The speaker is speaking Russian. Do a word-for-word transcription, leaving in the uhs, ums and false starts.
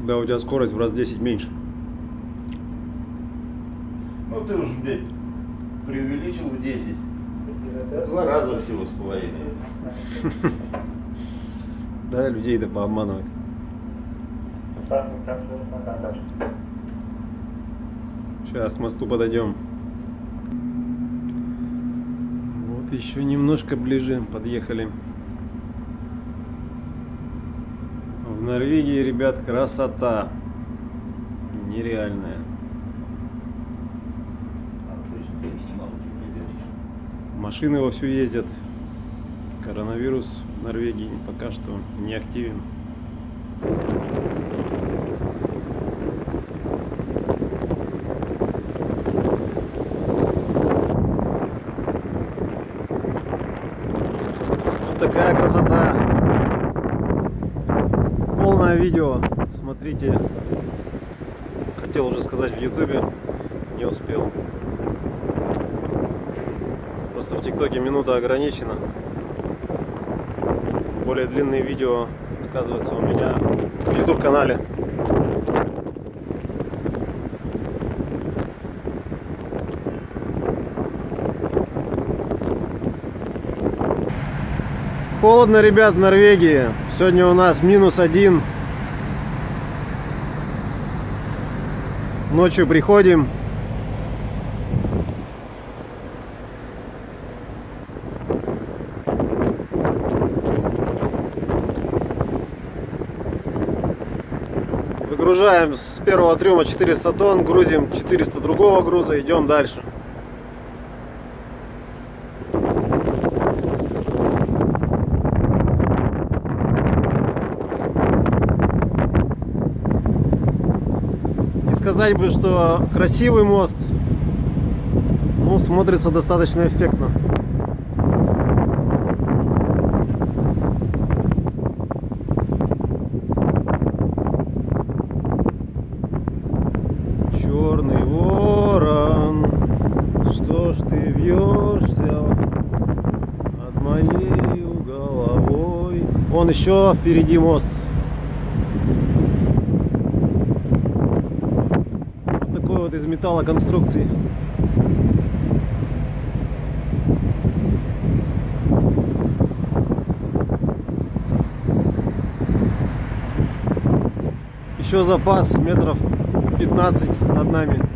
когда у тебя скорость в раз десять меньше. Ну ты уж, блядь, преувеличил в десять. Два раза всего с половиной. Да, людей да пообманывать. Сейчас к мосту подойдем. Вот еще немножко ближе подъехали. В Норвегии, ребят, красота нереальная. Машины вовсю ездят. Коронавирус в Норвегии пока что не активен. Вот такая красота. Полное видео. Смотрите. Хотел уже сказать в ютубе, не успел. Просто в ТикТоке минута ограничена. Более длинные видео, оказывается, у меня в ютуб канале. Холодно, ребят, в Норвегии. Сегодня у нас минус один. Ночью приходим. Выгружаем с первого трюма четыреста тонн, грузим четыреста другого груза, идем дальше. Не сказать бы, что красивый мост, но смотрится достаточно эффектно. Черный ворон, что ж ты вьешься над моей головой? Вон еще впереди мост. Вот такой вот из металлоконструкции. Еще запас метров пятнадцать над нами.